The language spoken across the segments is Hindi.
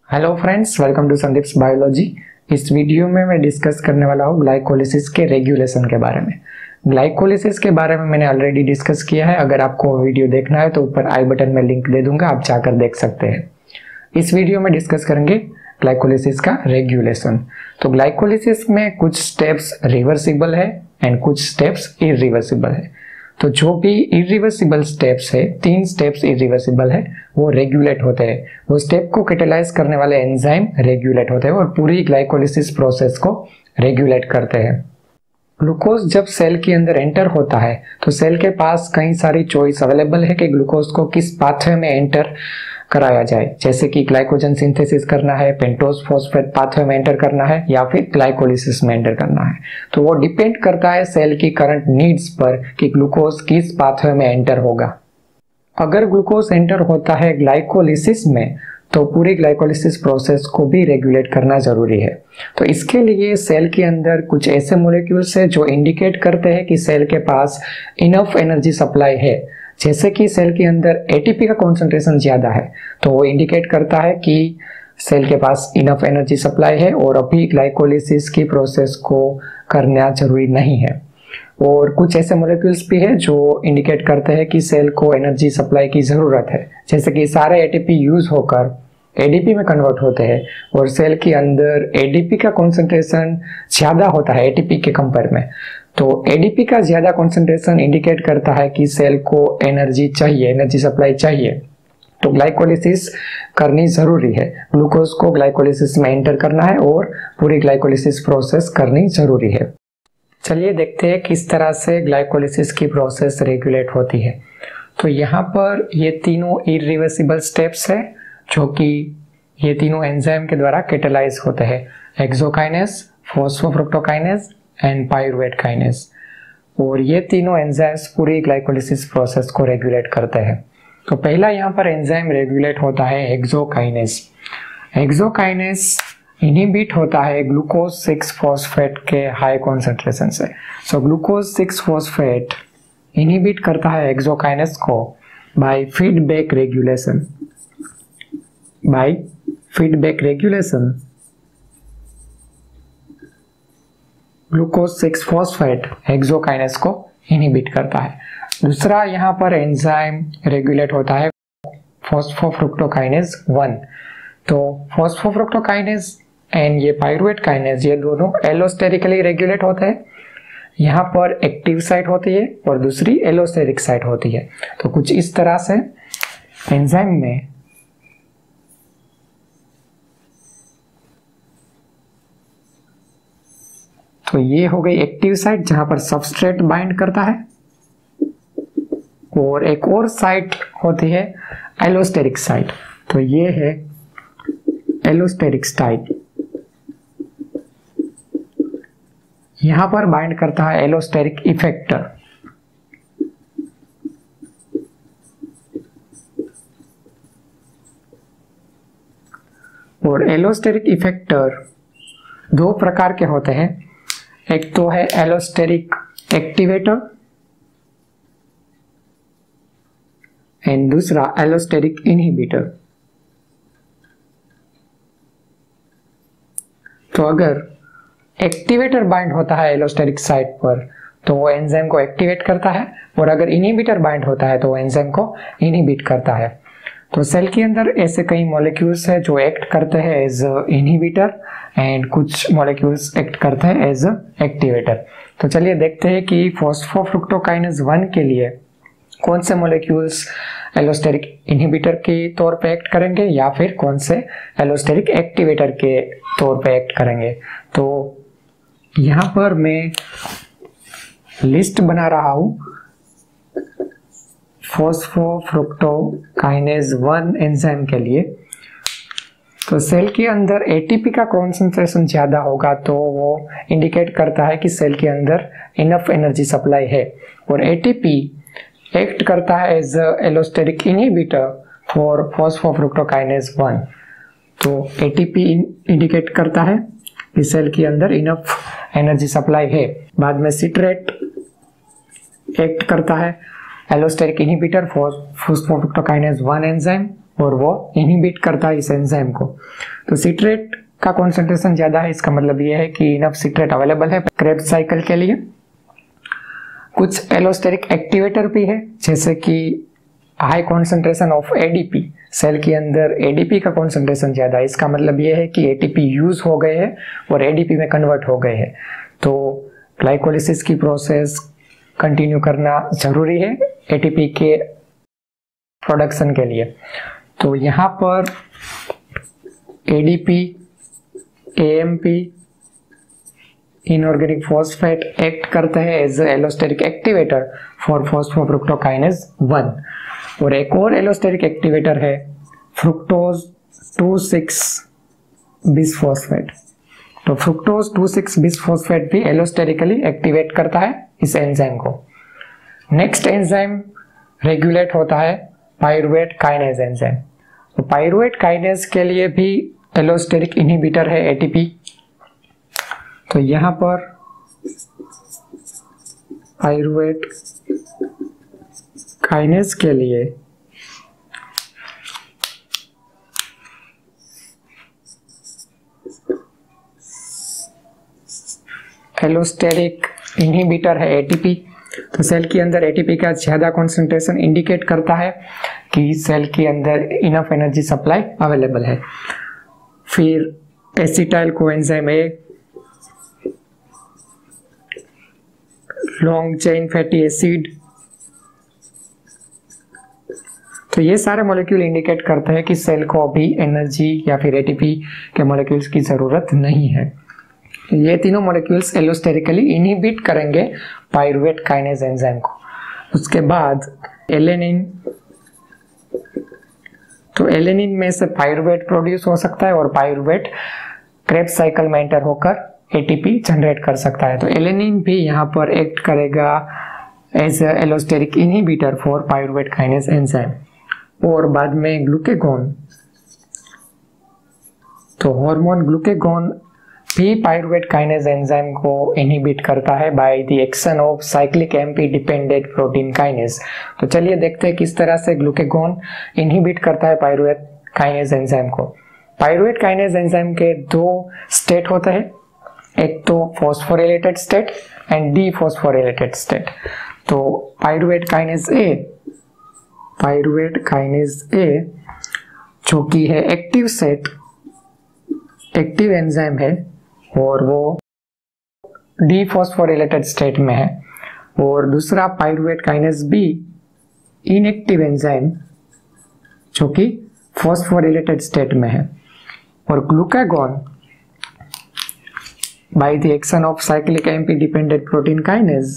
Hello friends, welcome to Sandeep's biology. इस वीडियो में मैं डिस्कस करने वाला हूँ ग्लाइकोलिसिस के रेगुलेशन के बारे में। ग्लाइकोलिसिस के बारे में मैंने ऑलरेडी डिस्कस किया है। अगर आपको वीडियो देखना है तो ऊपर आई बटन में लिंक दे दूंगा, आप जाकर देख सकते हैं। इस वीडियो में डिस्कस करेंगे ग्लाइकोलिसिस का रेगुलेशन। तो ग्लाइकोलिसिस में कुछ स्टेप्स रिवर्सिबल है एंड कुछ स्टेप्स इरिवर्सिबल है। तो जो भी इरिवर्सिबल स्टेप्स है, 3 स्टेप्स इरिवर्सिबल है, वो रेगुलेट होते हैं। वो स्टेप को कैटालाइज करने वाले एंजाइम रेगुलेट होते हैं और पूरी ग्लाइकोलिसिस प्रोसेस को रेगुलेट करते हैं। ग्लूकोज जब सेल के अंदर एंटर होता है तो सेल के पास कई सारी चॉइस अवेलेबल है कि ग्लूकोज को किस पाथवे में एंटर कराया जाए, जैसे कि ग्लाइकोजन सिंथेसिस करना है, पेंटोज फॉस्फेट पाथवे में एंटर करना है या फिर ग्लाइकोलिसिस में एंटर करना है। तो वो डिपेंड करता है सेल की करंट नीड्स पर कि ग्लूकोज किस पाथवे में एंटर होगा। अगर ग्लूकोज एंटर होता है ग्लाइकोलिसिस में तो पूरी ग्लाइकोलिसिस प्रोसेस को भी रेगुलेट करना जरूरी है। तो इसके लिए सेल के अंदर कुछ ऐसे मोलिक्यूल्स है जो इंडिकेट करते हैं कि सेल के पास इनफ एनर्जी सप्लाई है। जैसे कि सेल के अंदर एटीपी का कॉन्सेंट्रेशन ज्यादा है तो वो इंडिकेट करता है कि सेल के पास इनफ एनर्जी सप्लाई है और अभी ग्लाइकोलिसिस की प्रोसेस को करना जरूरी नहीं है। और कुछ ऐसे मोलिक्यूल्स भी है जो इंडिकेट करते हैं कि सेल को एनर्जी सप्लाई की जरूरत है, जैसे कि सारे एटीपी यूज होकर एडीपी में कन्वर्ट होते हैं और सेल के अंदर एडीपी का कॉन्सेंट्रेशन ज्यादा होता है एटीपी के कंपेयर में। तो एडीपी का ज्यादा कॉन्सेंट्रेशन इंडिकेट करता है कि सेल को एनर्जी चाहिए, एनर्जी सप्लाई चाहिए, तो ग्लाइकोलिसिस करनी जरूरी है। ग्लूकोज को ग्लाइकोलिसिस में एंटर करना है और पूरी ग्लाइकोलिसिस प्रोसेस करनी जरूरी है। चलिए देखते हैं किस तरह से ग्लाइकोलिसिस की प्रोसेस रेगुलेट होती है। तो यहाँ पर ये तीनों इरिवर्सिबल स्टेप्स है जो कि ये तीनों एंजाइम के द्वारा कैटालाइज होते हैं, हेक्सोकाइनेस, फॉस्फोफ्रुक्टोकाइनेस एंड पाइरुवेट और ये तीनों एंजाइम्स पूरी ग्लाइकोलिसिस प्रोसेस को रेगुलेट करते हैं। तो पहला यहाँ पर एंजाइम रेगुलेट होता है हेक्सोकाइनेस। हेक्सोकाइनेस इनहिबिट होता है ग्लूकोज 6 फॉस्फेट के हाई कॉन्सेंट्रेशन से। सो ग्लूकोज 6 फॉस्फेट इनहिबिट करता है हेक्सोकाइनेस को by feedback regulation. By feedback regulation glucose 6 phosphate hexokinase को इनहिबिट करता है। दूसरा यहाँ पर एंजाइम रेगुलेट होता है फॉस्फोफ्रुक्टोकाइनेज 1। तो फॉस्फोफ्रुक्टोकाइनेज एंड ये पाइरुवेट काइनेज, ये दोनों एलोस्टेरिकली रेगुलेट होते हैं। यहाँ पर एक्टिव साइट होती है और दूसरी एलोस्टेरिक साइट होती है। तो कुछ इस तरह से एंजाइम में तो ये हो गई एक्टिव साइट जहां पर सबस्ट्रेट बाइंड करता है, और एक और साइट होती है एलोस्टेरिक साइट। तो ये है एलोस्टेरिक साइट, यहां पर बाइंड करता है एलोस्टेरिक इफेक्टर। और एलोस्टेरिक इफेक्टर 2 प्रकार के होते हैं। एक तो है एलोस्टेरिक एक्टिवेटर एंड दूसरा एलोस्टेरिक इनहिबिटर। तो अगर एक्टिवेटर बाइंड होता है एलोस्टेरिक साइट पर तो वो एंजाइम को एक्टिवेट करता है, और अगर इनहिबिटर बाइंड होता है तो वो एंजाइम को इनहिबिट करता है। तो सेल के अंदर ऐसे कई मॉलिक्यूल्स है जो एक्ट करते हैं एज इनहिबिटर एंड कुछ मॉलिक्यूल्स एक्ट करते हैं एज एक्टिवेटर। तो चलिए देखते हैं कि फॉस्फोफ्रुक्टोकाइनेज 1 के लिए कौन से मॉलिक्यूल्स एलोस्टेरिक इनहिबिटर के तौर पे एक्ट करेंगे या फिर कौन से एलोस्टेरिक एक्टिवेटर के तौर पे एक्ट करेंगे। तो यहाँ पर मैं लिस्ट बना रहा हूं फॉस्फोफ्रुक्टोकाइनेज 1 एंजाइम के लिए। तो सेल के अंदर एटीपी का कॉन्सेंट्रेशन ज्यादा होगा तो वो इंडिकेट करता है कि सेल के अंदर इनफ एनर्जी सप्लाई है, और एटीपी एक्ट करता है as allosteric inhibitor for phosphofructokinase 1। तो एटीपी इंडिकेट करता है कि सेल के अंदर इनफ एनर्जी सप्लाई है। बाद में सिट्रेट एक्ट करता है allosteric inhibitor for phosphofructokinase 1 enzyme, और वो इनहिबिट करता है इस एंजाइम को। तो सिट्रेट का कॉन्सेंट्रेशन ज्यादा है, इसका मतलब ये है कि इनफ सिट्रेट अवेलेबल है क्रेब्स साइकिल के लिए। कुछ एलोस्टेरिक एक्टिवेटर भी है, जैसे कि high concentration of ADP, cell के अंदर एडीपी का कॉन्सेंट्रेशन ज्यादा है, इसका मतलब ये है कि एटीपी यूज हो गए हैं और एडीपी में कन्वर्ट हो गए हैं, तो ग्लाइकोलिसिस की प्रोसेस कंटिन्यू करना जरूरी है एटीपी के प्रोडक्शन के लिए। तो यहाँ पर ADP, AMP, inorganic phosphate act करते हैं as allosteric activator for phosphofructokinase 1। और एक और एलोस्टेरिक एक्टिवेटर है फ्रुक्टोज 2,6 बिसफॉस्फेट। तो फ्रुक्टोज 2,6 बिसफॉस्फेट भी एलोस्टेरिकली एक्टिवेट करता है इस एंजाइम को। नेक्स्ट एंजाइम रेगुलेट होता है पायरुवेट काइनेज एंजाइम। तो पायरुवेट काइनेज के लिए भी एलोस्टेरिक इनहिबिटर है एटीपी। तो यहाँ पर पायरुवेट काइनेज के लिए एलोस्टेरिक इनहिबिटर है एटीपी। तो सेल के अंदर एटीपी का ज्यादा कॉन्सेंट्रेशन इंडिकेट करता है कि सेल के अंदर इनफ एनर्जी सप्लाई अवेलेबल है। फिर acetyl coenzyme A, long chain fatty acid, तो ये सारे मॉलिक्यूल इंडिकेट करते हैं कि सेल को अभी एनर्जी या फिर एटीपी के मॉलिक्यूल्स की जरूरत नहीं है। ये तीनों मॉलिक्यूल्स एलोस्टेरिकली इनहिबिट करेंगे पायरुवेट काइनेज एंजाइम को। उसके बाद एलेनिन, तो एलेनिन में से पायरुवेट प्रोड्यूस हो सकता है और पायरुवेट क्रेब्स साइकिल में एंटर होकर एटीपी जनरेट कर सकता है। तो एलेनिन भी यहाँ पर एक्ट करेगा as allosteric inhibitor for pyruvate kinase enzyme. और बाद में ग्लूकेगॉन, तो हार्मोन ग्लूकेगॉन भी पायरुवेट काइनेज एंजाइम को इनहिबिट करता है by the action of cyclic MP dependent protein kinase. तो चलिए देखते हैं किस तरह से ग्लूकेगॉन इनहिबिट करता है पायरुवेट काइनेज एंजाइम को। पायरुवेट काइनेज एंजाइम के दो स्टेट होते हैं, एक तो phosphorylated state and dephosphorylated state. तो पायरुवेट काइनेज ए जो कि है एक्टिव सेट, एक्टिव एंजाइम है और वो डीफॉस्फोरिलेटेड स्टेट में है। और दूसरा pyruvate kinase B inactive enzyme जो कि फॉस्फोरिलेटेड स्टेट में है। और glucagon by the action of cyclic AMP dependent protein kinase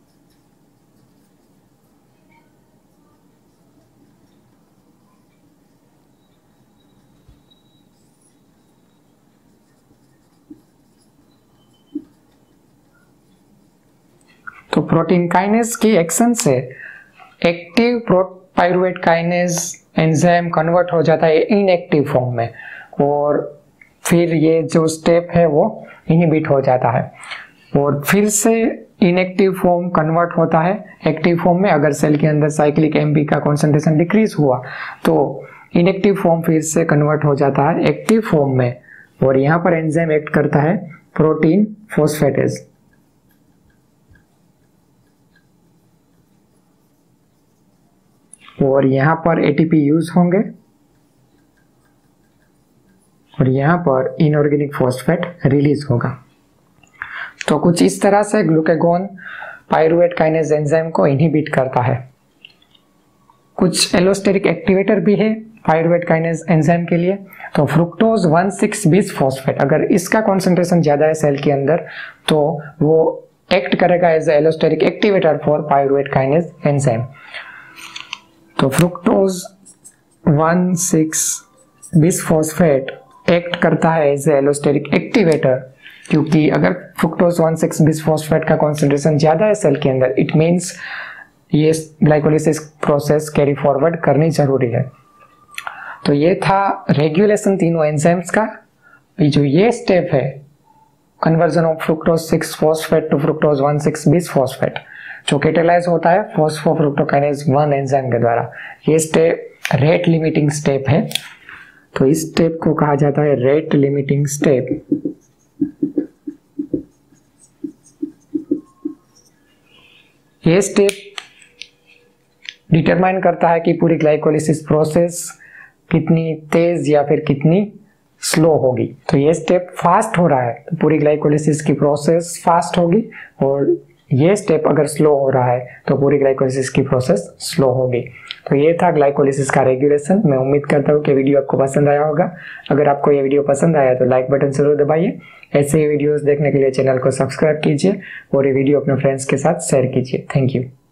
तो प्रोटीन काइनेज की एक्शन से active pyruvate kinase enzyme convert हो जाता है इनएक्टिव फॉर्म में और फिर ये जो स्टेप है वो इनहिबिट हो जाता है और फिर से इनएक्टिव फॉर्म कन्वर्ट होता है एक्टिव फॉर्म में। अगर सेल के अंदर साइक्लिक एमपी का कॉन्सेंट्रेशन डिक्रीज हुआ तो इनएक्टिव फॉर्म फिर से कन्वर्ट हो जाता है एक्टिव फॉर्म में और यहाँ पर एंजाइम एक्ट करता है प्रोटीन फॉस्फेटेज। और यहाँ पर एटीपी यूज होंगे और यहाँ पर इनऑर्गेनिक फॉस्फेट रिलीज होगा। तो कुछ इस तरह से ग्लूकेगॉन पायरुवेट काइनेज एंजाइम को इनहिबिट करता है। कुछ एलोस्टेरिक एक्टिवेटर भी है पायरुवेट काइनेज एंजाइम के लिए। तो फ्रुक्टोज 1,6 बिसफॉस्फेट, अगर इसका कॉन्सेंट्रेशन ज्यादा है सेल के अंदर तो वो एक्ट करेगा as allosteric activator for pyruvate kinase enzyme. तो फ्रुक्टोज 1,6 बिसफॉस्फेट एक्ट करता है एज एलोस्टेरिक एक्टिवेटर, क्योंकि अगर फ्रुक्टोज 1,6 बिसफॉस्फेट का कॉन्सेंट्रेशन ज्यादा है सेल के अंदर, इट मींस ये ग्लाइकोलिसिस प्रोसेस कैरी फॉरवर्ड करनी जरूरी है। तो ये था रेगुलेशन तीनों एंजाइम्स का। जो ये स्टेप है conversion of fructose 6 phosphate to fructose 1,6 bisphosphate, जो कैटालाइज होता है फॉस्फोफ्रुक्टोकाइनेज 1 एंजाइम के द्वारा, ये स्टेप रेट लिमिटिंग स्टेप है, तो इस स्टेप को कहा जाता है रेट लिमिटिंग स्टेप। ये स्टेप डिटरमाइन करता है कि पूरी ग्लाइकोलिसिस प्रोसेस कितनी तेज या फिर कितनी स्लो होगी। तो ये स्टेप फास्ट हो रहा है तो पूरी ग्लाइकोलिसिस की प्रोसेस फास्ट होगी, और ये स्टेप अगर स्लो हो रहा है तो पूरी ग्लाइकोलिसिस की प्रोसेस स्लो होगी। तो ये था ग्लाइकोलिसिस का रेगुलेशन। मैं उम्मीद करता हूँ कि वीडियो आपको पसंद आया होगा। अगर आपको ये वीडियो पसंद आया तो लाइक बटन जरूर दबाइए। ऐसे ही वीडियोस देखने के लिए चैनल को सब्सक्राइब कीजिए और ये वीडियो अपने फ्रेंड्स के साथ शेयर कीजिए। Thank you.